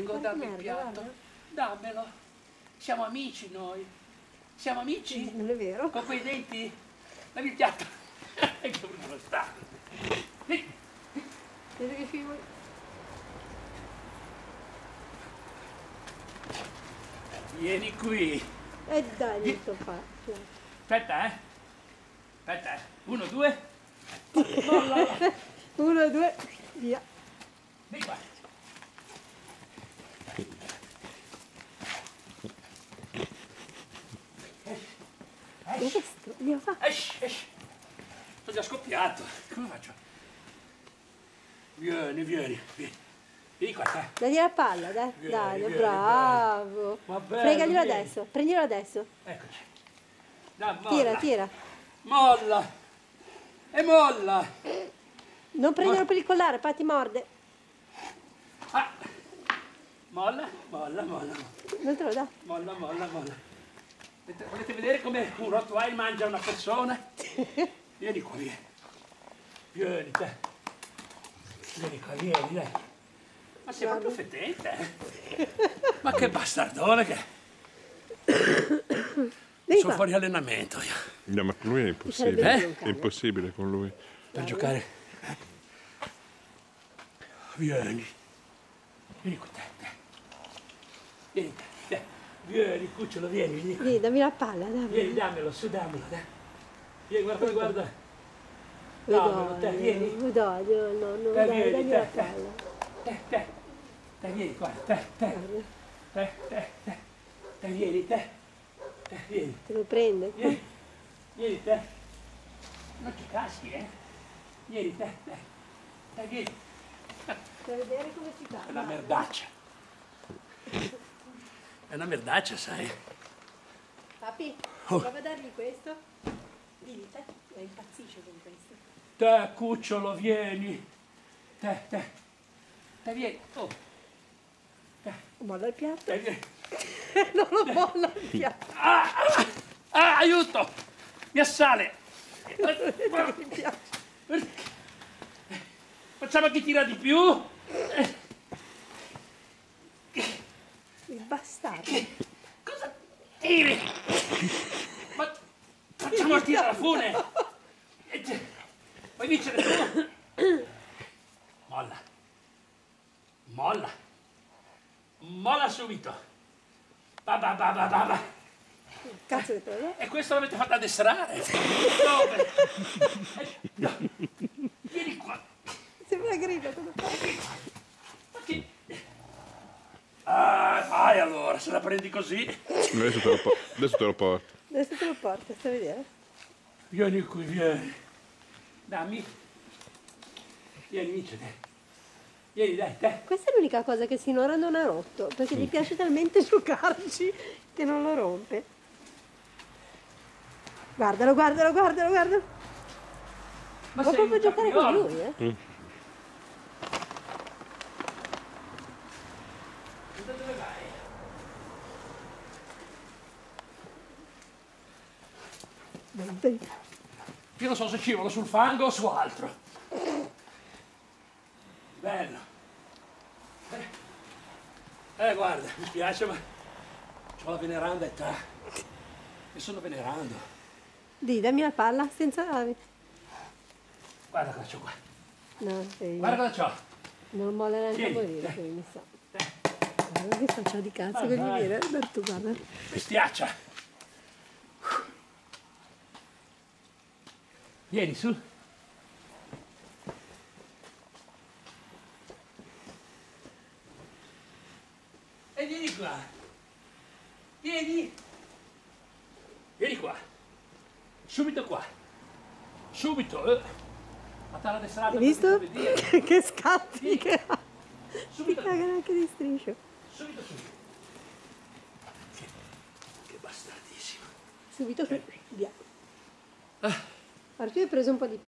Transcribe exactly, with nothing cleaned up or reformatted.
Prego, dammi il piatto. Dammelo. Siamo amici noi. Siamo amici? Non è vero. Con quei denti? Dammi il piatto. Che brutto sta. Vedi che film. Vieni qui. E dai, non sto fa. Aspetta, eh. Aspetta, eh. Uno, due. Uno, due, via. Vieni qua. Che glielo fa? Esci, esci. Sono già scoppiato. Come faccio? Vieni, vieni, vieni. Vieni qua, te. Dagli la palla, dai. Vieni, Dai, vieni, bravo. Va bene, Fregaglielo vieni. adesso, prendilo adesso. Eccoci. Dai, molla. Tira, tira. Molla. E molla. Non prenderlo per il collare, poi ti morde. Ah. Molla, molla, molla. Non te lo dà. Molla, molla, molla. Volete vedere come un Rottweiler mangia una persona? Vieni qua, vieni. Vieni, te. Vieni qua, vieni, dai. Ma sei proprio fetente, eh? Ma che bastardone che Vieni sono qua. fuori allenamento io. No, ma con lui è impossibile. Eh? È impossibile con lui. Per giocare. Vieni. Vieni qui, te. te. Vieni, te. te. Vieni, cucciolo, vieni, vieni. Vieni, dammi la palla, dammi. Vieni, dammelo, su, dammelo, dai. Vieni, guarda, guarda. Dammelo, te, vieni. Dai, no, no, no, Te, dai, vieni, dammi te, la te. palla. Te, te. Te, vieni qua, te, te. Te, te, te. Te, vieni, te. Te, vieni. Te lo prende. Vieni. Vieni, te. Non ti caschi, eh. Vieni, te, te. Te, vieni. Per vedere come si fa. È una merdaccia. È una merdaccia, sai. Papi, Oh. prova a dargli questo. Digli, te, la impazzisce con questo. Te, cucciolo, vieni. Te, te. Te, vieni. Oh. Te, Molla il piatto. te, vieni. Non lo molla il piatto. Ah, ah, ah, aiuto! Mi assale! Mi piace. Facciamo chi tira di più? Il bastardo. Cosa tiri? Ma facciamo tirare la fune! Vuoi vincere tu? Molla. Molla. Molla subito. Ba ba ba ba ba ba. Cazzo di te, E questo l'avete fatto addestrare? Dove? No. Vieni qua. sembra grido. Cosa fa? Ma che... Ah, vai allora, se la prendi così. Adesso te lo, po- adesso te lo porto. Adesso te lo porto, stai a vedere. Vieni qui, vieni. Dammi. Vieni, vince te. Vieni, dai, te. Questa è l'unica cosa che sinora non ha rotto, perché gli piace talmente giocarci che non lo rompe. Guardalo, guardalo, guardalo, guardalo. Ma Può sei proprio un giocare con capriolo. lui, eh? Mm. Da dove vai? Dai, dai. Io non so se scivolo sul fango o su altro. Bello. Eh, eh, guarda, mi spiace, ma ho la veneranda età. E sono venerando. Di, dammi la palla senza... Guarda cosa c'ho qua. No, sei... Guarda cosa c'ho. non molla neanche a Tieni, morire, te. quindi mi sa. Guarda che faccia di cazzo Ah, che gli vai. viene. Alberto, guarda. Bestiaccia. Vieni su. E vieni qua. Vieni. Vieni qua. Subito qua. Subito. Eh. Ma t'ha addestrato Hai visto? per obbedire. Che scatti Vieni. che ha. Si Subito. cagano anche di striscio. Subito, subito. Che, che bastardissimo. Subito su. Via. Arturo hai preso un po' di